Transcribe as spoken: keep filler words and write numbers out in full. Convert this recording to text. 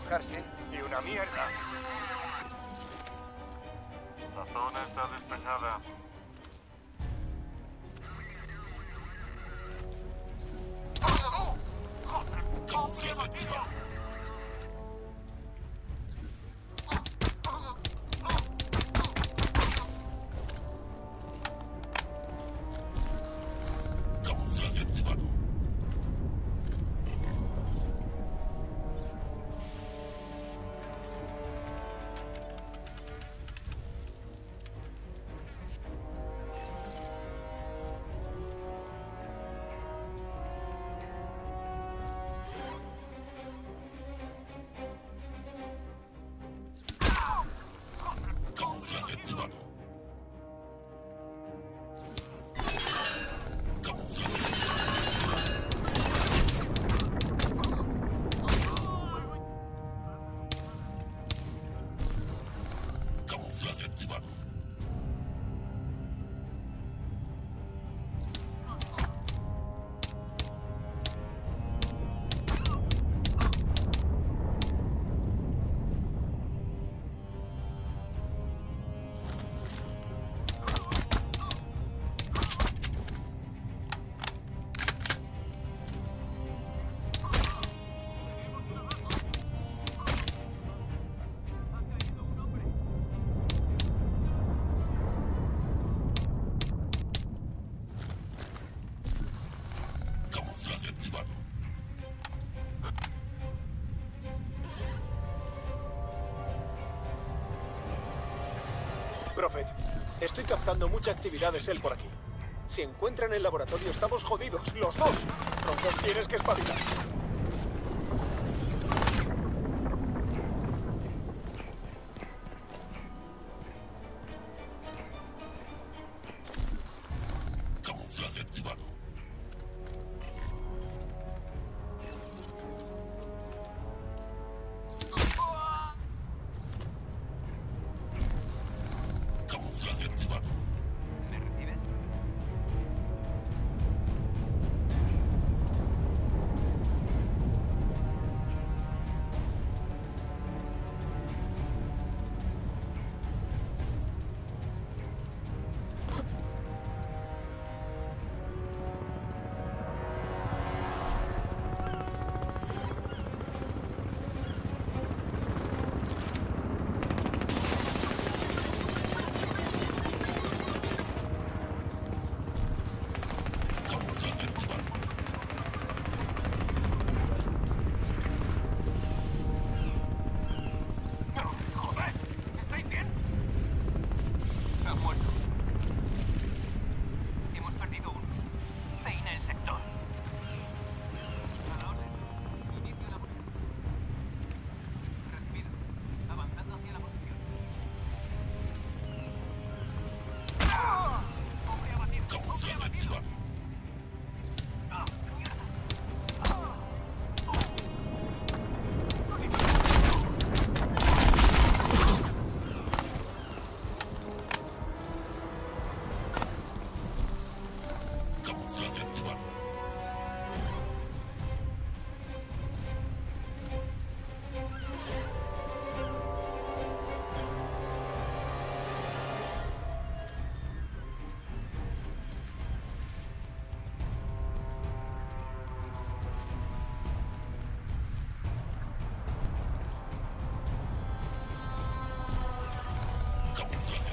alojarse. Y una mierda. La zona está despejada. Camuflaje activado. Camuflaje activado. Camuflaje activado. Camuflaje. Camuflaje activado. Camuflaje activado. Prophet, estoy captando mucha actividad de Cell por aquí. Si encuentran el laboratorio, estamos jodidos, los dos. Los dos tienes que espabilar. Camuflaje activado. Camuflaje activado. ¿Me recibes? Camuflaje activado. ¡Joder! ¿Estáis bien? Ha muerto. Hemos perdido uno. Peina el sector. A la orden. Inicio la posición. Recibido. Avanzando hacia la posición. Hombre abatido. Camuflaje activado. ¡Ah, mierda! Camuflaje activado. Camuflaje